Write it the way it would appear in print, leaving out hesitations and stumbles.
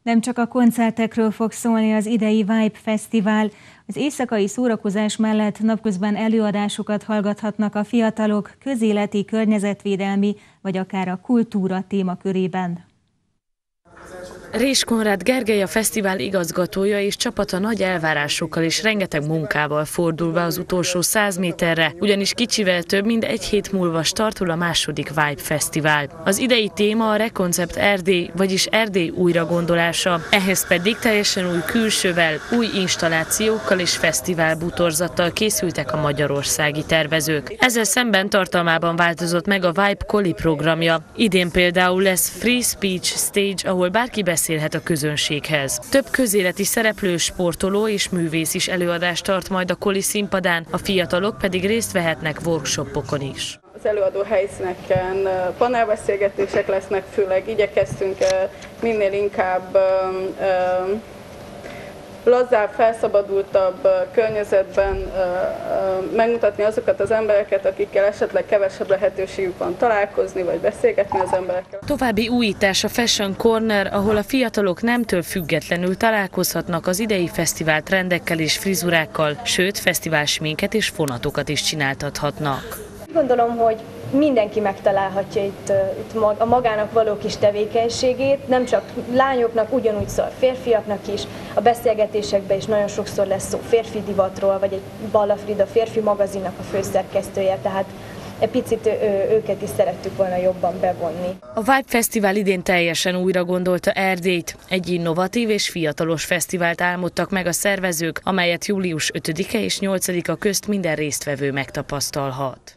Nem csak a koncertekről fog szólni az idei Vibe Fesztivál. Az éjszakai szórakozás mellett napközben előadásokat hallgathatnak a fiatalok közéleti, környezetvédelmi vagy akár a kultúra témakörében. Rés Konrád Gergely, a fesztivál igazgatója és csapata nagy elvárásokkal és rengeteg munkával fordul be az utolsó 100 méterre, ugyanis kicsivel több mint egy hét múlva startul a második Vibe Fesztivál. Az idei téma a Rekoncept Erdély, vagyis Erdély újragondolása, ehhez pedig teljesen új külsővel, új installációkkal és fesztivál bútorzattal készültek a magyarországi tervezők. Ezzel szemben tartalmában változott meg a Vibe Koli programja. Idén például lesz Free Speech Stage, ahol bárki beszélhet a közönséghez. Több közéleti szereplő, sportoló és művész is előadást tart majd a Koli színpadán, a fiatalok pedig részt vehetnek workshopokon is. Az előadó helyszíneken panelbeszélgetések lesznek, főleg igyekeztünk minél inkább lazább, felszabadultabb környezetben megmutatni azokat az embereket, akikkel esetleg kevesebb lehetőségük van találkozni, vagy beszélgetni az emberekkel. További újítás a Fashion Corner, ahol a fiatalok nemtől függetlenül találkozhatnak az idei fesztivál trendekkel és frizurákkal, sőt, fesztivál sminket és fonatokat is csináltathatnak. Gondolom, hogy mindenki megtalálhatja itt a magának való kis tevékenységét, nem csak lányoknak, ugyanúgy szól férfiaknak is. A beszélgetésekben is nagyon sokszor lesz szó férfi divatról, vagy egy Balla Frida férfi magazinnak a főszerkesztője, tehát egy picit őket is szerettük volna jobban bevonni. A Vibe Fesztivál idén teljesen újra gondolta Erdélyt. Egy innovatív és fiatalos fesztivált álmodtak meg a szervezők, amelyet július 5-e és 8-a közt minden résztvevő megtapasztalhat.